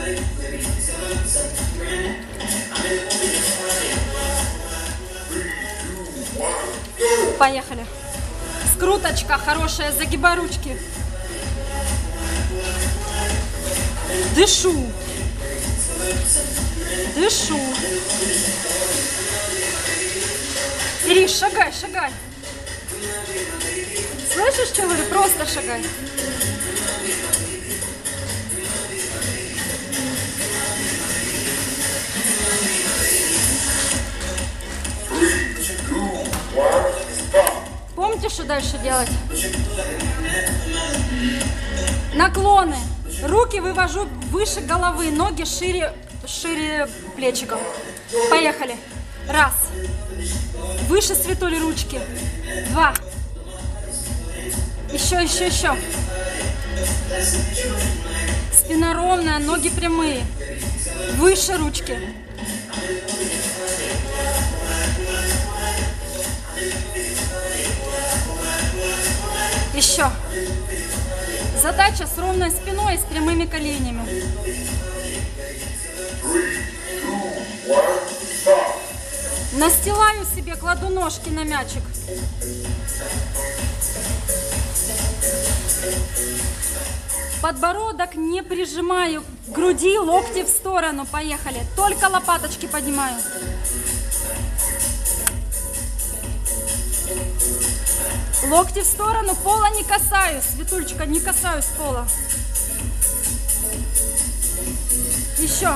Поехали. Скруточка хорошая, загибай ручки. Дышу. Дышу. Ириш, шагай, шагай. Слышишь, что говорю? Просто шагай. Помните, что дальше делать? Наклоны. Руки вывожу выше головы, ноги шире плечиков. Поехали. Раз. Выше светули ручки. Два. Еще, еще, еще. Спина ровная, ноги прямые. Выше ручки. Еще. Задача с ровной спиной и с прямыми коленями. Настилаю себе, кладу ножки на мячик. Подбородок не прижимаю к груди, локти в сторону. Поехали. Только лопаточки поднимаю. Локти в сторону, пола не касаюсь. Светулечка, не касаюсь пола. Еще.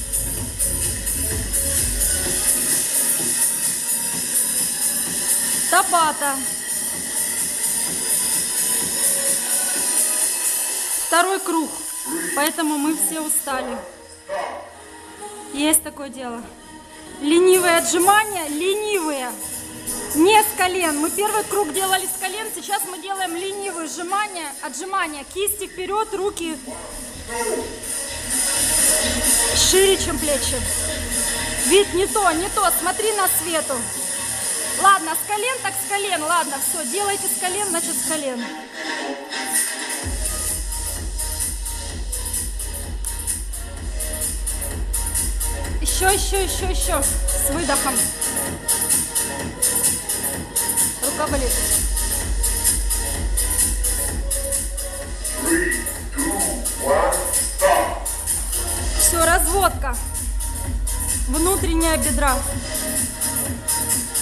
Табата. Второй круг, поэтому мы все устали. Есть такое дело. Ленивые отжимания, ленивые. Не с колен. Мы первый круг делали с колен, сейчас мы делаем ленивые сжимания, отжимания. Кисти вперед, руки шире, чем плечи. Вид не то, не то. Смотри на свету. Ладно, с колен так с колен. Ладно, все, делайте с колен, значит с колен. Еще, еще, еще, еще. С выдохом. Рука болит. 3, 2, 1, stop. Все, разводка. Внутренняя бедра.